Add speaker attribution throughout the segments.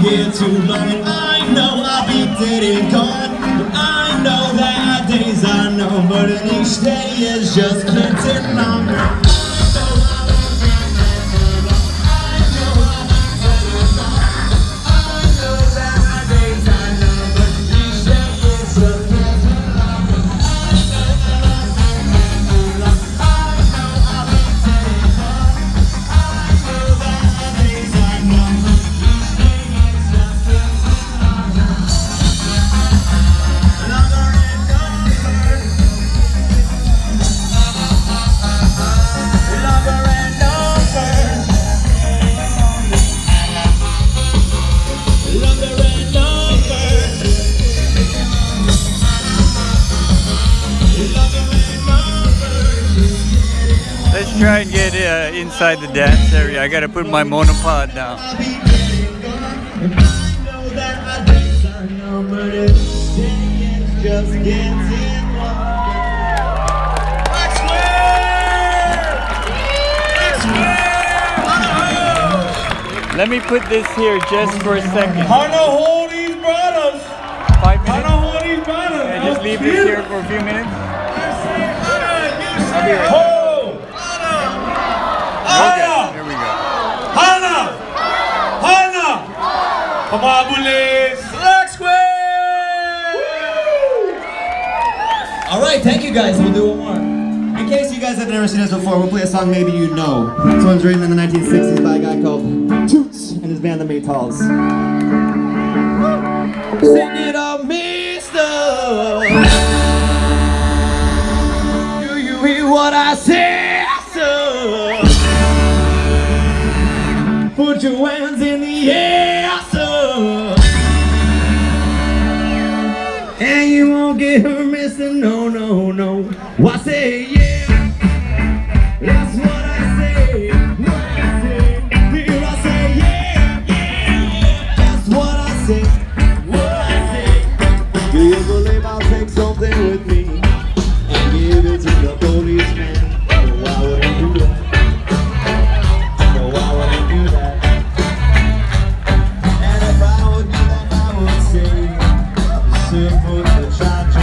Speaker 1: here too long, and I know I'll be dead and gone. But I know that our days are numbered, and each day is just getting longer.
Speaker 2: Let's try and get inside the dance area. I gotta put my monopod down. Let me put this here just for a second.
Speaker 3: Honolulu brothers.
Speaker 2: 5 minutes?
Speaker 3: Honolulu brothers.
Speaker 2: Yeah, just leave this here for a few minutes. I'll be right back. Okay, here we go.
Speaker 3: Hana! Hana! Come on, bullies! Black Square!
Speaker 1: Alright, thank you guys. We'll do one more. In case you guys have never seen us before, we'll play a song maybe you know. This one's written in the 1960s by a guy called Toots and his band the Maytals. Sing it up, mister! Do you hear what I say, sir? Put your hands in the air, sir. And you won't get hurt, mister, no, no, no. I say yeah, that's what I say. What I say, here I say yeah, yeah. That's what I say, what I say. Do you believe I'll take something with me and give it to the policeman? Oh, why would I do that? Oh, why would I do that? And if I would do that, I would say simple to charge me.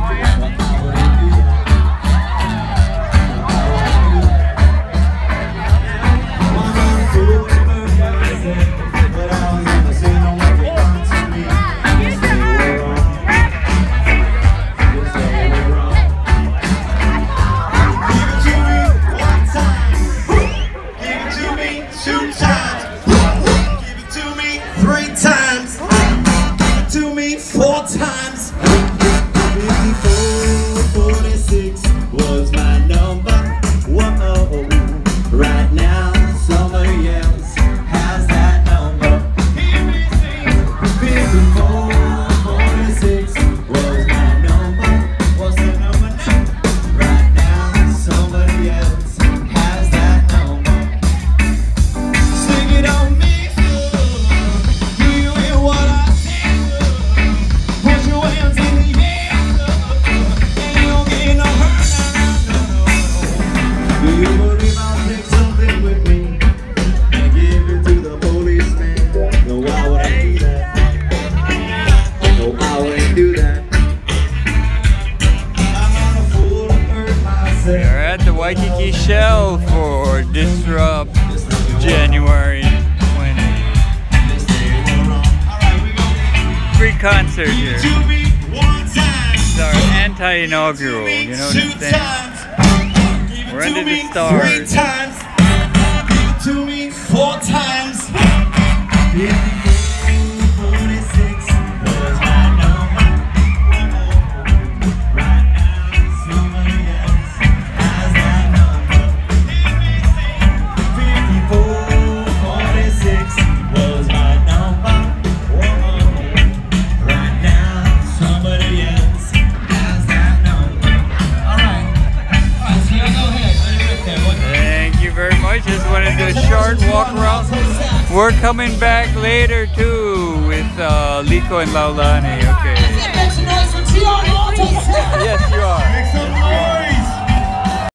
Speaker 2: We're at the Waikiki Shell for Disrupt January 20. Free concert here. It's our anti-inaugural, you know what I'm saying? We're under the stars.
Speaker 3: 3 times. Give it to me 4 times.
Speaker 2: short walk around. We're coming back later too with Liko and Laulani. Okay.
Speaker 3: Make some noise for Tiago.
Speaker 2: Yes, you are.
Speaker 3: Make some noise.